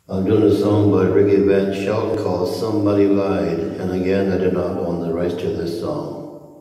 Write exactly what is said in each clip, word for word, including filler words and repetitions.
I'm doing a song by Ricky Van Shelton called Somebody Lied, and again, I do not own the rights to this song.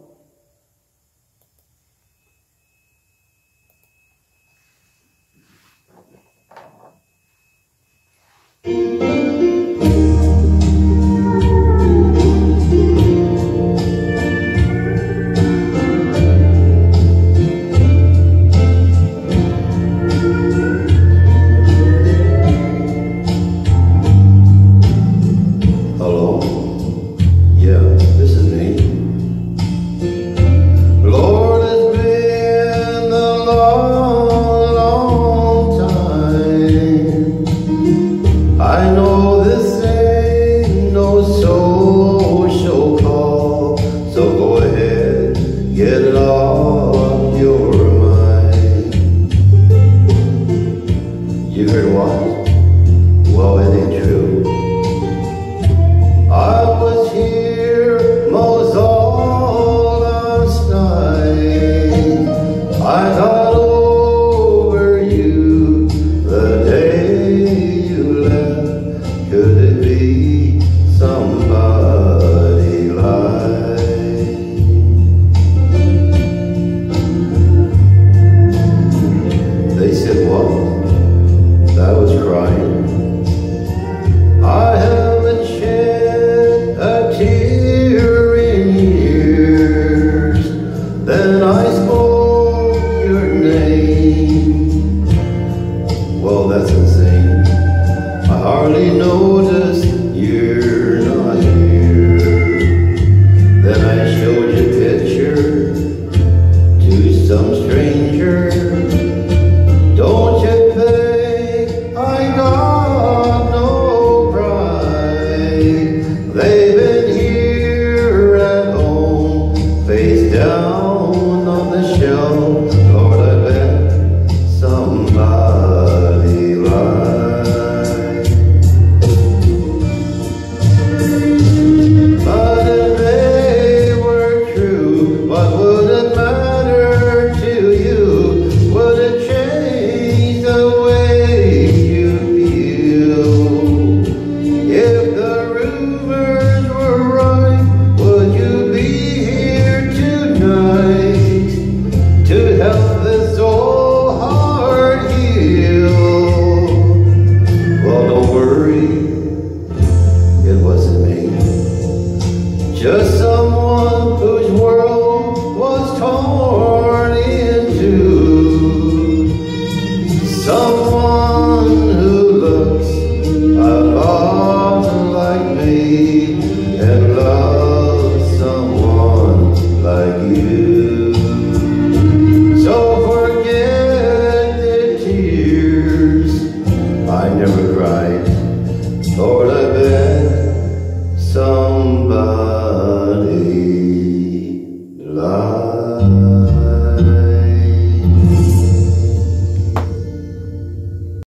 Get it off your mind. You heard what? Well, it ain't true. I was here most all last night. I got over you the day you left. Could it be somebody lied? They said what? I was crying. I haven't shed a tear in years. Then I spoke your name. Well, that's insane. I hardly noticed you're not here. Then I showed your picture to some stranger. Don't you think I got no pride? They've been here at home, face down on the shelf. Lord, I bet somebody lied. But if they were true, what would it matter to you? Would it change the way you feel? If the rumors were right, would you be here tonight to help this old heart heal? Well, don't worry, it wasn't me. Just someone whose world was torn in two. Someone